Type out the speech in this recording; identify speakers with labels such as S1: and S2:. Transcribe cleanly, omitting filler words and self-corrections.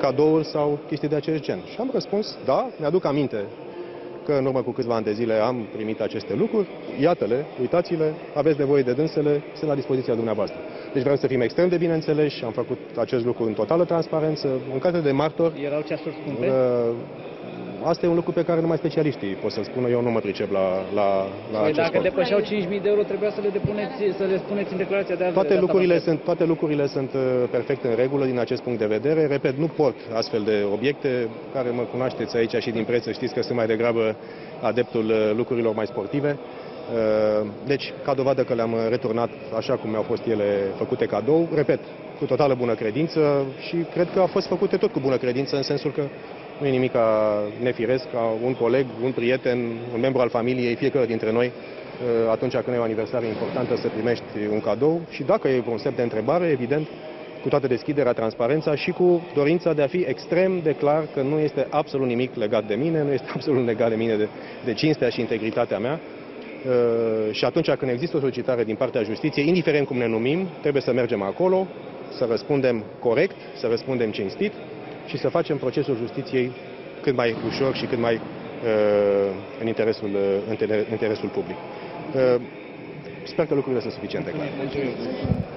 S1: cadouri sau chestii de acest gen. Și am răspuns, da, mi-aduc aminte că în urmă cu câțiva ani de zile am primit aceste lucruri, iată-le, uitați-le, aveți nevoie de dânsele, sunt la dispoziția dumneavoastră. Deci vreau să fim extrem de bineînțeleși, am făcut acest lucru în totală transparență, în calitate de martor.
S2: Erau ceasuri scumpe?
S1: Asta e un lucru pe care numai specialiștii pot să-l spună, eu nu mă pricep la acest
S2: Dacă
S1: sport.
S2: depășeau 5.000 de euro, trebuia să le spuneți în declarația de
S1: Toate lucrurile sunt perfect în regulă din acest punct de vedere. Repet, nu port astfel de obiecte, care mă cunoașteți aici și din preț, știți că sunt mai degrabă adeptul lucrurilor mai sportive. Deci, ca dovadă că le-am returnat așa cum mi-au fost ele făcute cadou, repet, cu totală bună credință și cred că au fost făcute tot cu bună credință, în sensul că nu e nimic nefiresc ca un coleg, un prieten, un membru al familiei, fiecare dintre noi, atunci când e o aniversare importantă, să primești un cadou și dacă e un semn de întrebare, evident, cu toată deschiderea, transparența și cu dorința de a fi extrem de clar că nu este absolut nimic legat de mine, nu este absolut legat de mine de cinstea și integritatea mea. Și atunci când există o solicitare din partea justiției, indiferent cum ne numim, trebuie să mergem acolo, să răspundem corect, să răspundem cinstit și să facem procesul justiției cât mai ușor și cât mai în interesul public. Sper că lucrurile sunt suficient de clare.